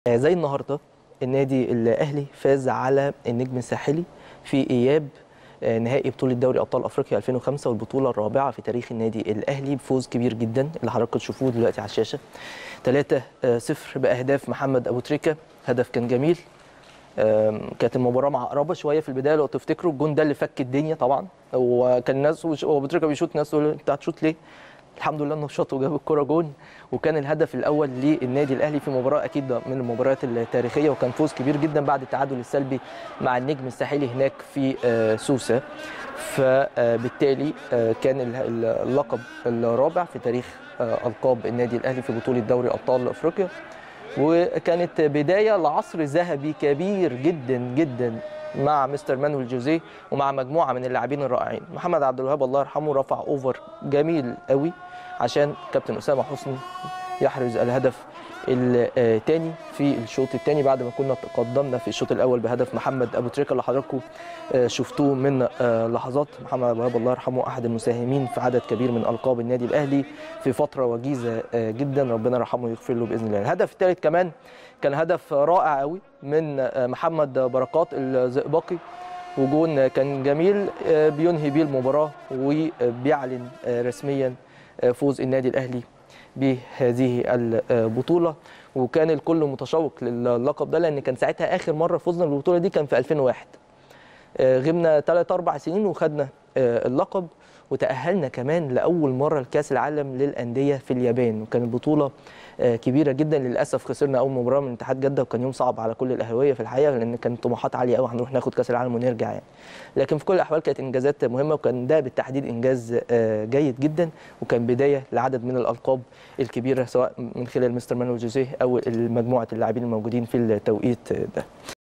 زي النهارده النادي الاهلي فاز على النجم الساحلي في اياب نهائي بطوله دوري ابطال افريقيا 2005 والبطوله الرابعه في تاريخ النادي الاهلي بفوز كبير جدا اللي حضراتكم تشوفوه دلوقتي على الشاشه 3-0 باهداف محمد ابو تريكه. هدف كان جميل. كانت المباراه معقربه شويه في البدايه لو تفتكروا الجون ده اللي فك الدنيا طبعا. وكان الناس ابو تريكه بيشوط ناس تقول انت هتشوط ليه؟ الحمد لله انه شاط وجاب الكره جون، وكان الهدف الاول للنادي الاهلي في مباراه اكيد من المباريات التاريخيه، وكان فوز كبير جدا بعد التعادل السلبي مع النجم الساحلي هناك في سوسه. فبالتالي كان اللقب الرابع في تاريخ القاب النادي الاهلي في بطوله دوري ابطال افريقيا، وكانت بدايه لعصر ذهبي كبير جدا جدا مع مستر مانويل جوزيه ومع مجموعه من اللاعبين الرائعين. محمد عبد الوهاب الله يرحمه رفع اوفر جميل قوي عشان كابتن اسامه حسني يحرز الهدف الثاني في الشوط الثاني بعد ما كنا تقدمنا في الشوط الاول بهدف محمد ابو تريكه اللي حضراتكم شفتوه من لحظات. محمد عبد الوهاب الله يرحمه احد المساهمين في عدد كبير من القاب النادي الاهلي في فتره وجيزه جدا، ربنا يرحمه ويغفر له باذن الله. الهدف الثالث كمان كان هدف رائع قوي من محمد بركات الزئبقي، وجون كان جميل بينهي بيه المباراه وبيعلن رسميا فوز النادي الاهلي بهذه البطوله. وكان الكل متشوق للقب ده لان كان ساعتها اخر مره فزنا بالبطوله دي كان في 2001. غبنا 3-4 سنين وخدنا اللقب، وتأهلنا كمان لأول مرة لكأس العالم للأندية في اليابان، وكانت بطولة كبيرة جدا. للأسف خسرنا أول مباراة من اتحاد جدة، وكان يوم صعب على كل الأهلاوية في الحقيقة لأن كانت طموحات عالية قوي هنروح ناخد كأس العالم ونرجع يعني. لكن في كل الأحوال كانت إنجازات مهمة، وكان ده بالتحديد إنجاز جيد جدا، وكان بداية لعدد من الألقاب الكبيرة سواء من خلال مستر مانويل جوزيه أو مجموعة اللاعبين الموجودين في التوقيت ده.